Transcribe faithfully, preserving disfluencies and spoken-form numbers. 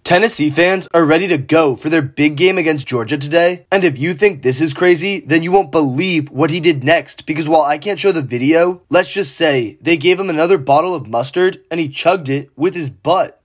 Tennessee fans are ready to go for their big game against Georgia today, and if you think this is crazy, then you won't believe what he did next, because while I can't show the video, let's just say they gave him another bottle of mustard and he chugged it with his butt.